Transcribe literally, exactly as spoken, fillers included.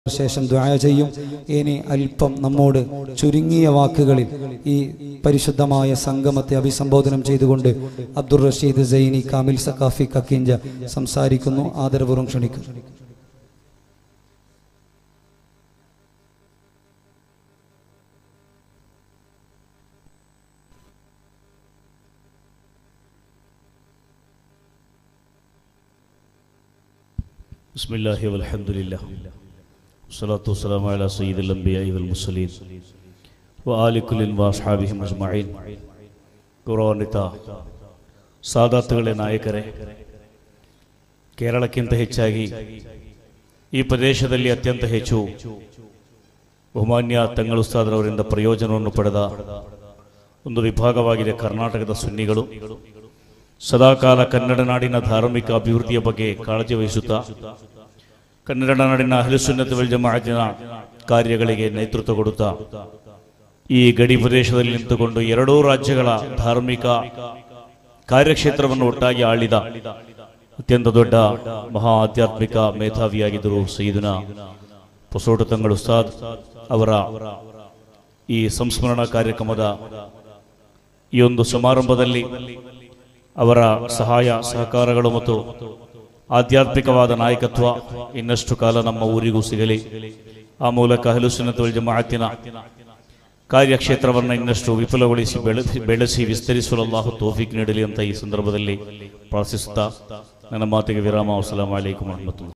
ശേഷം ദുആ ചെയ്യും. ഇനി അല്പം നമ്മോട് ചുരുങ്ങിയ വാക്കുകളിൽ ഈ പരിശുദ്ധമായ സംഗമത്തെ അഭിസംബോധനം ചെയ്തുകൊണ്ട് അബ്ദുർ റഷീദ് സൈനി കാമിൽ സഖാഫി കക്കിഞ്ച സംസാരിക്കുന്നു. ആദരപൂർവ്വം ക്ഷണിക്കുന്നു. ബിസ്മില്ലാഹി വൽഹംദുലില്ലാഹ് വസ്സലാത്തു വസ്സലാമു അലാ സയ്യിദിൽ അംബിയാഇ വൽ മുർസലീൻ വആലി കുല്ലിൻ വഅസ്ഹാബിഹിം അജ്മഈൻ. ഗൗരവാന്വിത ಸಾದಾತುಗಳೇ ನಾಯಕರೇ, ಕೇರಳಕ್ಕಿಂತ ಹೆಚ್ಚಾಗಿ ಈ ಪ್ರದೇಶದಲ್ಲಿ ಅತ್ಯಂತ ಹೆಚ್ಚು ಬಹುಮಾನ್ಯ ತಂಗಳು ಉಸ್ತಾದರವರಿಂದ ಪ್ರಯೋಜನವನ್ನು ಪಡೆದ ಒಂದು ವಿಭಾಗವಾಗಿದೆ ಕರ್ನಾಟಕದ ಸುನ್ನಿಗಳು. ಸದಾಕಾಲ ಕನ್ನಡ ನಾಡಿನ ಧಾರ್ಮಿಕ ಅಭಿವೃದ್ಧಿಯ ಬಗ್ಗೆ ಕಾಳಜಿ ವಹಿಸುತ್ತಾ ಕನ್ನಡ ನಾಡಿನ ಅಹ್ಲು ಸುನ್ನತ್ ವಲ್ ಜಮಾಅತಿನ ಕಾರ್ಯಗಳಿಗೆ ನೇತೃತ್ವ ಕೊಡುತ್ತಾ ಈ ಗಡಿ ಪ್ರದೇಶದಲ್ಲಿ ನಿಂತುಕೊಂಡು ಎರಡೂ ರಾಜ್ಯಗಳ ಧಾರ್ಮಿಕ ಕಾರ್ಯಕ್ಷೇತ್ರವನ್ನು ಒಟ್ಟಾಗಿ ಆಳಿದ ಅತ್ಯಂತ ದೊಡ್ಡ ಮಹಾ ಆಧ್ಯಾತ್ಮಿಕ ಮೇಧಾವಿಯಾಗಿದ್ದರು ಸಯ್ಯಿದುನಾ ಪೊಸೋಟ ತಂಗಳು ಉಸ್ತಾದ್ ಅವರ ಈ ಸಂಸ್ಮರಣಾ ಕಾರ್ಯಕ್ರಮದ ಈ ಒಂದು ಸಮಾರಂಭದಲ್ಲಿ ಅವರ ಸಹಾಯ ಸಹಕಾರಗಳು ಮತ್ತು ಆಧ್ಯಾತ್ಮಿಕವಾದ ನಾಯಕತ್ವ ಇನ್ನಷ್ಟು ಕಾಲ ನಮ್ಮ ಊರಿಗೂ ಸಿಗಲಿ. ಆ ಮೂಲಕ ಅಹ್ಲು ಸುನ್ನತ್ ವಲ್ ಜಮಾಅತಿನ ಕಾರ್ಯಕ್ಷೇತ್ರವನ್ನು ಇನ್ನಷ್ಟು ವಿಪುಲಗೊಳಿಸಿ ಬೆಳೆಸಿ ಬೆಳೆಸಿ ವಿಸ್ತರಿಸಲು ಅಲ್ಲಾಹು ತೌಫೀಕ್ ನೀಡಲಿ ಅಂತ ಈ ಸಂದರ್ಭದಲ್ಲಿ ಪ್ರಾರ್ಥಿಸುತ್ತಾ ನನ್ನ ಮಾತಿಗೆ ವಿರಾಮ. ಅಸ್ಸಲಾಮು ಅಲೈಕುಂ ವರಹಮತುಲ್ಲಾಹ್.